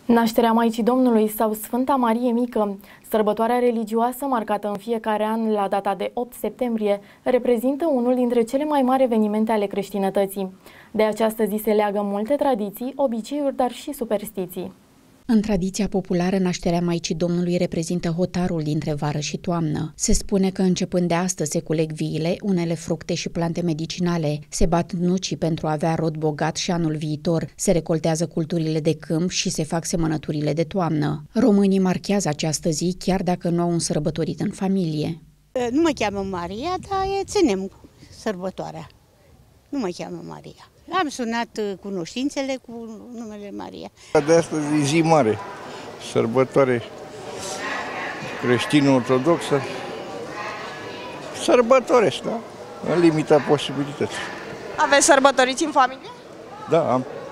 Nașterea Maicii Domnului sau Sfânta Marie Mică, sărbătoarea religioasă marcată în fiecare an la data de 8 septembrie, reprezintă unul dintre cele mai mari evenimente ale creștinătății. De această zi se leagă multe tradiții, obiceiuri, dar și superstiții. În tradiția populară, nașterea Maicii Domnului reprezintă hotarul dintre vară și toamnă. Se spune că începând de astăzi se culeg viile, unele fructe și plante medicinale, se bat nucii pentru a avea rod bogat și anul viitor, se recoltează culturile de câmp și se fac semănăturile de toamnă. Românii marchează această zi chiar dacă nu au un sărbătorit în familie. Nu mă cheamă Maria, dar ținem sărbătoarea. Nu mă cheamă Maria. Am sunat cunoștințele cu numele Maria. De astăzi e zi mare, sărbătoare creștin-ortodoxă. Sărbătoresc, da? În limita posibilității. Aveți sărbătoriți în familie? Da,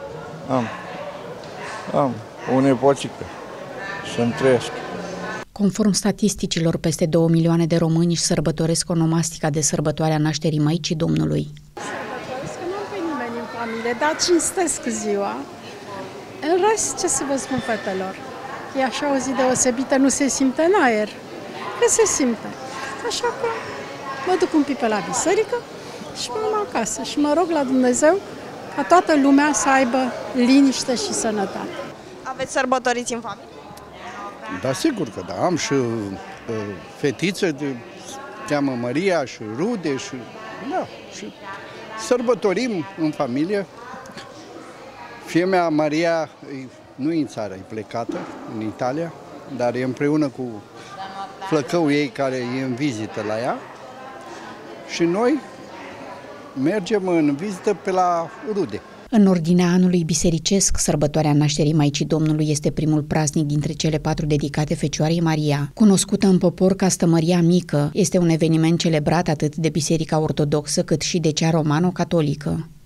am o nepoțică să-mi trăiască. Conform statisticilor, peste 2 milioane de români își sărbătoresc onomastica de sărbătoarea nașterii Maicii Domnului. Dar cinstesc ziua. În rest, ce să vă spun, fetelor? E așa o zi deosebită, nu se simte în aer. Că se simte. Așa că mă duc un pic pe la biserică și mă duc acasă și mă rog la Dumnezeu ca toată lumea să aibă liniște și sănătate. Aveți sărbătoriți în familie? Da, sigur că da. Am și fetițe, cheamă Maria, și rude, și da, și sărbătorim în familie. Fiia mea, Maria, nu e în țară, e plecată în Italia, dar e împreună cu flăcăul ei care e în vizită la ea. Și noi mergem în vizită pe la rude. În ordinea anului bisericesc, sărbătoarea nașterii Maicii Domnului este primul praznic dintre cele 4 dedicate Fecioarei Maria. Cunoscută în popor ca Stă Maria Mică, este un eveniment celebrat atât de Biserica Ortodoxă cât și de cea romano-catolică.